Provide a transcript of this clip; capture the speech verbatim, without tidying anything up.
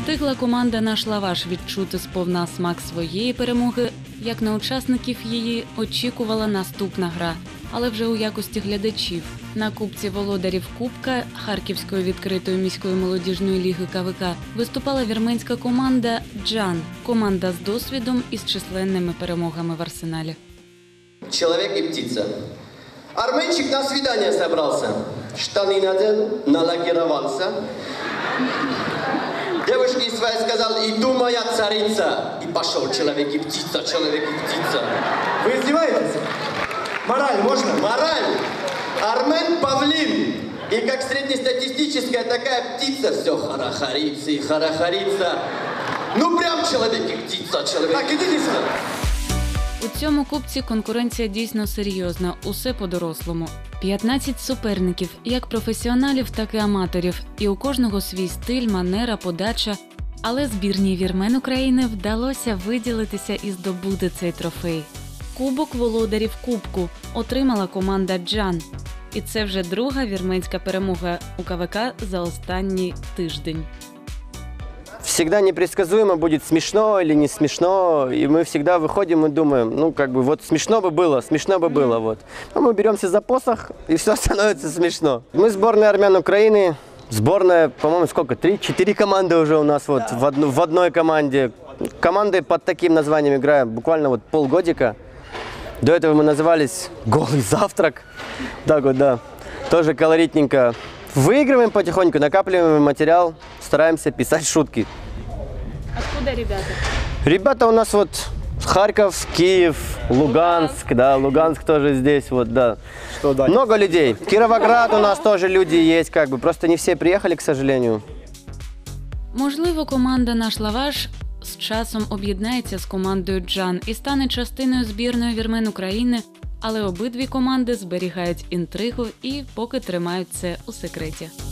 встигла команда «Наш лаваш» відчути сповна смак своєї перемоги, як на учасників її очікувала наступна гра, але вже у якості глядачів. На Кубці володарів Кубка Харківської відкритої міської молодіжної ліги ка ве ка виступала вірменська команда «Джан» – команда з досвідом і з численними перемогами в арсеналі. Человек и птица. Арменчик на свидание собрался. Штаны надел, налакировался. Девушке своей сказал: иду, моя царица. И пошел человек и птица, человек и птица. Вы издеваетесь? Мораль можно? Мораль. Армен Павлин. И как среднестатистическая такая птица, все хорохорится и хорохорится. Ну прям человек и птица, человек. Так, идите сюда. У цьому кубці конкуренція дійсно серйозна, усе по-дорослому. п'ятнадцять суперників, як професіоналів, так і аматорів. І у кожного свій стиль, манера, подача. Але збірній вірмен України вдалося виділитися і здобути цей трофей. Кубок володарів Кубку отримала команда «Джан». І це вже друга вірменська перемога у ка ве ка за останній тиждень. Всегда непредсказуемо, будет смешно или не смешно, и мы всегда выходим и думаем, ну, как бы, вот смешно бы было, смешно бы было, вот. Но мы беремся за посох, и все становится смешно. Мы сборная армян Украины, сборная, по-моему, сколько, три-четыре команды уже у нас вот в, одну, в одной команде. Команды под таким названием играем буквально вот полгодика. До этого мы назывались «Голый завтрак», так вот, да, тоже колоритненько. Выигрываем потихоньку, накапливаем материал, стараемся писать шутки. Откуда ребята? Ребята у нас вот Харьков, Киев, Луганск, да, Луганск тоже здесь, вот, да. Что дальше? Много людей. Кировоград у нас тоже люди есть, как бы, просто не все приехали, к сожалению. Можливо, команда «Наш лаваш» з часом об'єднається з командою «Джан» і стане частиною збірної вірмен України, але обидві команди зберігають інтригу і поки тримають це у секреті.